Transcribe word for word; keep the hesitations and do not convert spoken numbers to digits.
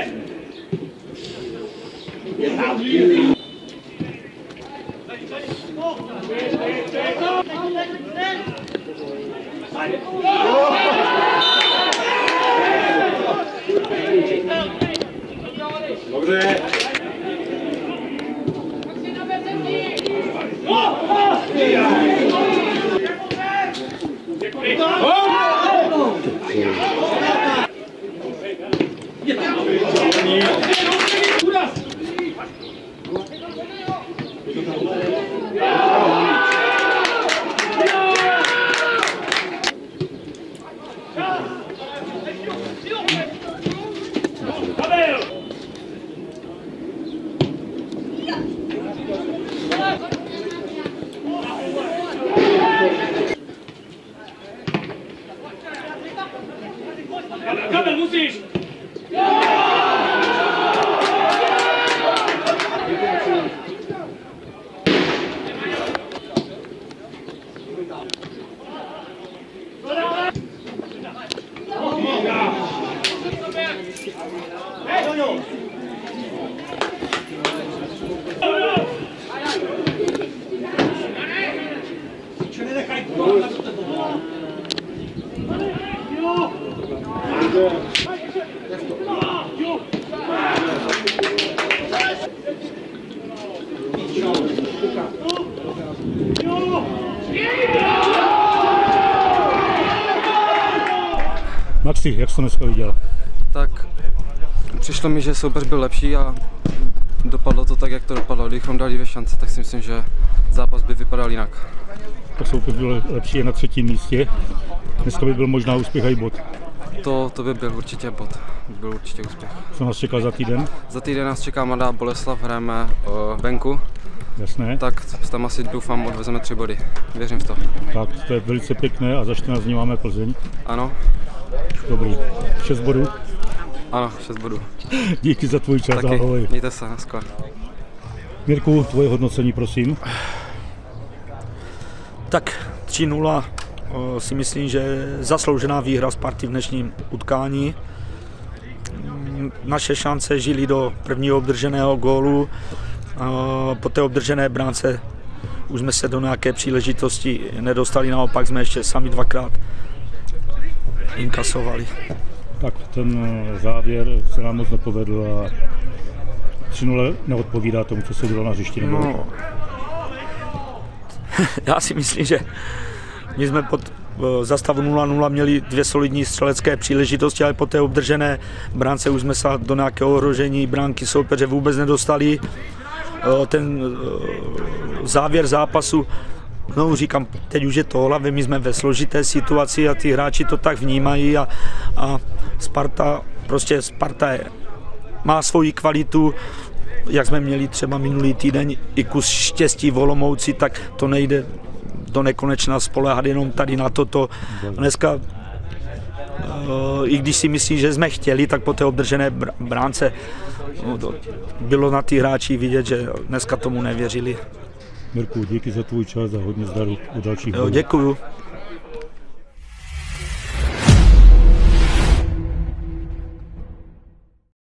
Dobře. Kamel, musíš! Maxi, jak jsi to dneska viděl? Tak přišlo mi, že soupeř byl lepší a dopadlo to tak, jak to dopadlo. Kdybychom dali dvě šance, tak si myslím, že zápas by vypadal jinak. To soupeř byl lepší, je na třetím místě. Dneska by byl možná úspěch a i bod. To, to by byl určitě bod, by byl určitě úspěch. Co nás čeká za týden? Za týden nás čeká Mladá Boleslav, hrajeme uh, venku. Jasné. Tak tam asi doufám odvezeme tři body, věřím v to. Tak to je velice pěkné a za čtrnáct dní máme Plzeň. Ano. Dobrý. šest bodů? Ano, šest bodů. Díky za tvůj čas, Taky. Ahoj. Mějte se, naschle. Mirku, tvoje hodnocení, prosím. Tak tři nula si myslím, že zasloužená výhra Sparty v dnešním utkání. Naše šance žily do prvního obdrženého gólu. Po té obdržené bránce už jsme se do nějaké příležitosti nedostali, naopak jsme ještě sami dvakrát inkasovali. Tak ten závěr se nám moc nepovedl a tři nula neodpovídá tomu, co se dělo na hřišti. No, já si myslím, že my jsme pod za stavu nula nula měli dvě solidní střelecké příležitosti, ale po té obdržené bránce už jsme se do nějakého ohrožení bránky soupeře vůbec nedostali. Ten závěr zápasu, no říkám, teď už je to hlavě, my jsme ve složité situaci a ty hráči to tak vnímají a, a Sparta, prostě Sparta je, má svoji kvalitu, jak jsme měli třeba minulý týden i kus štěstí v Olomouci, tak to nejde do nekonečna spoléhat jenom tady na toto. Dneska, i když si myslí, že jsme chtěli, tak po té obdržené bránce no, to bylo na ty hráči vidět, že dneska tomu nevěřili. Mirku, díky za tvůj čas a hodně zdaru u dalších. Jo, děkuju.